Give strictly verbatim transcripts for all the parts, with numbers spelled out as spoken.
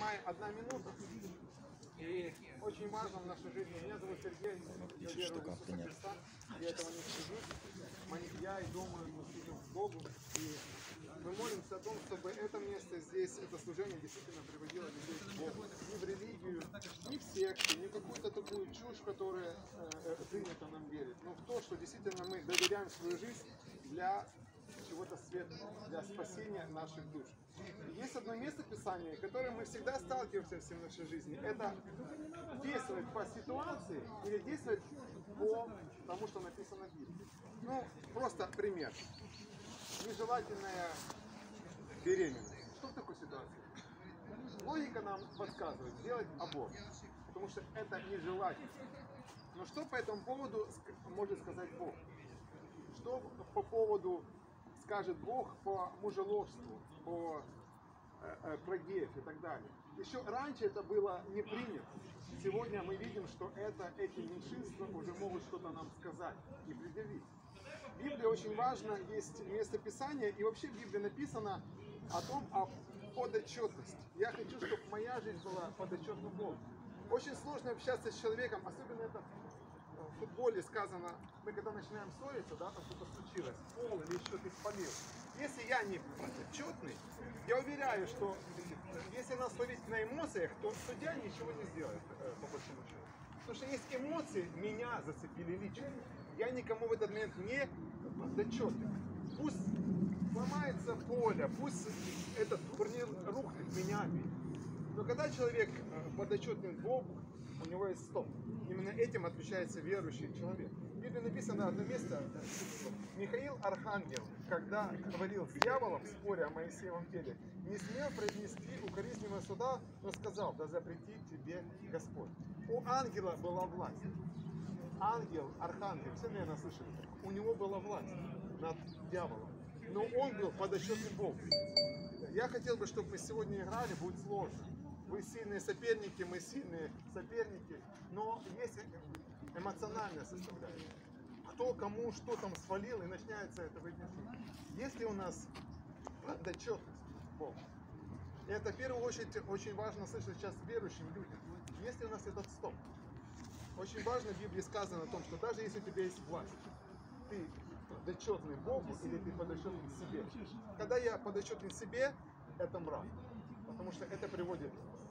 занимает одна минута. И очень важно в нашей жизни. Меня зовут Сергей, я верую в Иисуса Христа, я этого не скажу. Я и думаю, мы служим Богу, и мы молимся о том, чтобы это место здесь, это служение действительно приводило людей к Богу. Не в религию, не в секту, не в какую-то такую чушь, которая э, принято нам верить, но в то, что действительно мы доверяем свою жизнь для чего-то светлого, для спасения наших душ. И есть одно место Писания, которое мы всегда сталкиваемся в нашей жизни. Это действовать по ситуации или действовать по тому, что написано в Библии. Ну, просто пример. Нежелательная беременность. Что в такой ситуации? Логика нам подсказывает сделать аборт, потому что это нежелательно. Но что по этому поводу может сказать Бог? Что по поводу скажет Бог по мужеложству, по э, прогеев и так далее? Еще раньше это было не принято. Сегодня мы видим, что это, эти меньшинства уже могут что-то нам сказать и предъявить. В Библии очень важно, есть место Писания, и вообще в Библии написано о том, о подотчетности. Я хочу, чтобы моя жизнь была подотчетна Богу. Очень сложно общаться с человеком, особенно это в футболе сказано, мы когда начинаем ссориться, да, там что-то случилось, пол или еще ты спалил. Если я не подотчетный, я уверяю, что если нас ловить на эмоциях, то судья ничего не сделает, по большому счету. Потому что есть эмоции, меня зацепили лично. Я никому в этот момент не подотчетный. Пусть сломается поле, пусть этот турнир рухнет, меня бить. Но когда человек подотчетный Богу, у него есть стоп. Именно этим отличается верующий человек. В Библии написано одно место, Михаил Архангел, когда говорил с дьяволом в споре о Моисеевом теле, не смел произнести укоризненного суда, но сказал, да запрети тебе Господь. У ангела была власть. Ангел, архангел, все, наверное, слышали, у него была власть над дьяволом. Но он был подотчетным Богу. Я хотел бы, чтобы мы сегодня играли, будет сложно. Вы сильные соперники, мы сильные соперники, но есть эмоциональная составляющая. Кто кому что там свалил, и начинается это выяснение. Если у нас подотчетность Богу, и это в первую очередь очень важно слышать сейчас верующим людям, если у нас этот стоп, очень важно в Библии сказано о том, что даже если у тебя есть власть, ты подотчетный Богу или ты подотчетный себе. Когда я подотчетный себе, это мрак. Потому что это приводит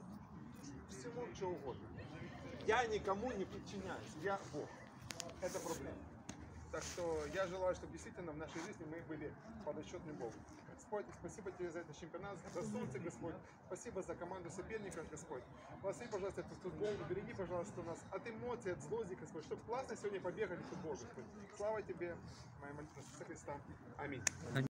к всему, что угодно. Я никому не подчиняюсь, я Бог. Это проблема. Так что я желаю, чтобы действительно в нашей жизни мы были подотчетны Богу. Господь, спасибо тебе за этот чемпионат, за солнце, Господь. Спасибо за команду соперников, Господь. Благослови, пожалуйста, этот футбол. Убереги, пожалуйста, нас от эмоций, от злости, Господь. Чтобы классно сегодня побегали в футбол, Господь. Слава тебе, моя молитва Иисуса Христа. Аминь.